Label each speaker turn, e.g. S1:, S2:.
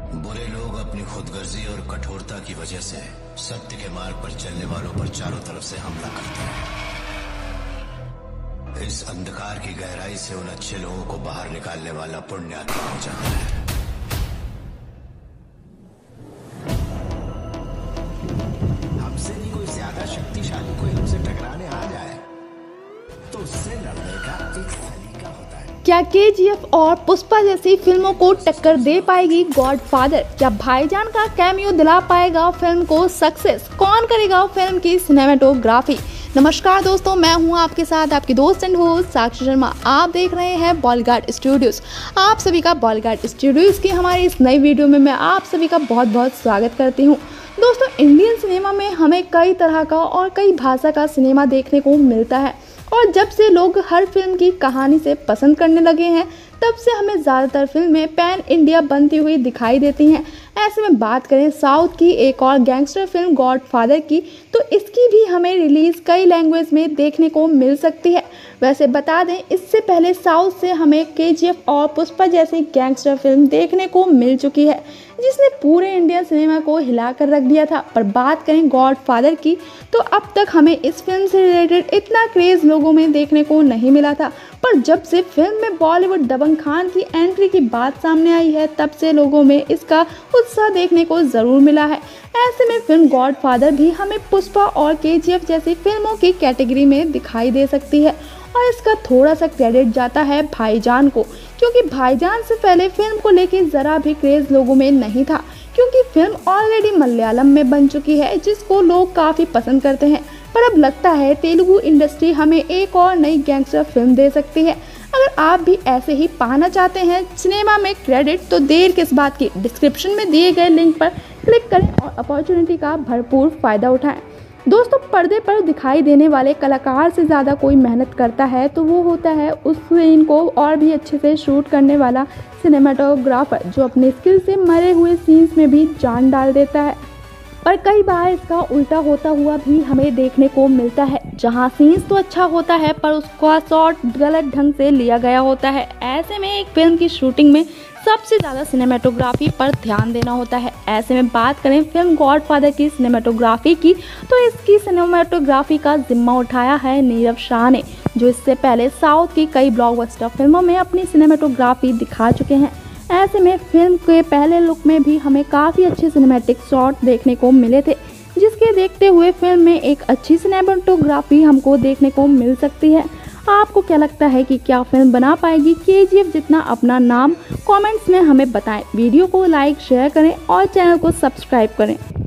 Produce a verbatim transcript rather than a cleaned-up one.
S1: बुरे लोग अपनी खुदगर्जी और कठोरता की वजह से सत्य के मार्ग पर चलने वालों पर चारों तरफ से हमला करते हैं। इस अंधकार की गहराई से उन अच्छे लोगों को बाहर निकालने वाला पुण्यात्मा हो जाता है। हमसे भी कोई ज्यादा शक्तिशाली कोई हमसे टकराने आ जाए तो उससे लड़ने का एक सलीका होता है।
S2: क्या केजीएफ और पुष्पा जैसी फिल्मों को टक्कर दे पाएगी गॉडफादर? क्या भाईजान का कैमियो दिला पाएगा फिल्म को सक्सेस? कौन करेगा फिल्म की सिनेमेटोग्राफी? नमस्कार दोस्तों, मैं हूं आपके साथ आपकी दोस्त एंड होस्ट साक्षी शर्मा। आप देख रहे हैं बॉलीगार्ड स्टूडियोज। आप सभी का बॉलीगार्ड स्टूडियोज की हमारी इस नई वीडियो में मैं आप सभी का बहुत बहुत स्वागत करती हूं। दोस्तों, इंडियन सिनेमा में हमें कई तरह का और कई भाषा का सिनेमा देखने को मिलता है और जब से लोग हर फिल्म की कहानी से पसंद करने लगे हैं तब से हमें ज़्यादातर फिल्में पैन इंडिया बनती हुई दिखाई देती हैं। ऐसे में बात करें साउथ की एक और गैंगस्टर फिल्म गॉडफादर की, तो इसकी भी हमें रिलीज़ कई लैंग्वेज में देखने को मिल सकती है। वैसे बता दें, इससे पहले साउथ से हमें केजीएफ और पुष्पा जैसी गैंगस्टर फिल्म देखने को मिल चुकी है जिसने पूरे इंडियन सिनेमा को हिला कर रख दिया था। पर बात करें गॉडफादर की तो अब तक हमें इस फिल्म से रिलेटेड इतना क्रेज़ लोगों में देखने को नहीं मिला था, पर जब से फिल्म में बॉलीवुड दबंग खान की एंट्री की बात सामने आई है तब से लोगों में इसका उत्साह देखने को ज़रूर मिला है। ऐसे में फिल्म गॉडफादर भी हमें पुष्पा और केजीएफ जैसी फिल्मों की कैटेगरी में दिखाई दे सकती है और इसका थोड़ा सा क्रेडिट जाता है भाईजान को, क्योंकि भाईजान से पहले फिल्म को लेकर ज़रा भी क्रेज़ लोगों में नहीं था, क्योंकि फिल्म ऑलरेडी मलयालम में बन चुकी है जिसको लोग काफ़ी पसंद करते हैं। पर अब लगता है तेलुगु इंडस्ट्री हमें एक और नई गैंगस्टर फिल्म दे सकती है। अगर आप भी ऐसे ही पाना चाहते हैं सिनेमा में क्रेडिट, तो देर किस बात की, डिस्क्रिप्शन में दिए गए लिंक पर क्लिक करें और अपॉर्चुनिटी का भरपूर फ़ायदा उठाएं। दोस्तों, पर्दे पर दिखाई देने वाले कलाकार से ज़्यादा कोई मेहनत करता है तो वो होता है उस सीन को और भी अच्छे से शूट करने वाला सिनेमाटोग्राफर, जो अपने स्किल से मरे हुए सीन्स में भी जान डाल देता है। पर कई बार इसका उल्टा होता हुआ भी हमें देखने को मिलता है, जहां सीन्स तो अच्छा होता है पर उसका शॉट गलत ढंग से लिया गया होता है। ऐसे में एक फिल्म की शूटिंग में सबसे ज़्यादा सिनेमेटोग्राफी पर ध्यान देना होता है। ऐसे में बात करें फिल्म गॉडफादर की सिनेमेटोग्राफी की, तो इसकी सिनेमेटोग्राफी का जिम्मा उठाया है नीरव शाह ने, जो इससे पहले साउथ की कई ब्लॉकबस्टर फिल्मों में अपनी सिनेमेटोग्राफी दिखा चुके हैं। ऐसे में फिल्म के पहले लुक में भी हमें काफ़ी अच्छे सिनेमैटिक शॉट देखने को मिले थे, जिसके देखते हुए फिल्म में एक अच्छी सिनेमेटोग्राफी हमको देखने को मिल सकती है। आपको क्या लगता है कि क्या फिल्म बना पाएगी केजीएफ जितना अपना नाम? कमेंट्स में हमें बताएं। वीडियो को लाइक शेयर करें और चैनल को सब्सक्राइब करें।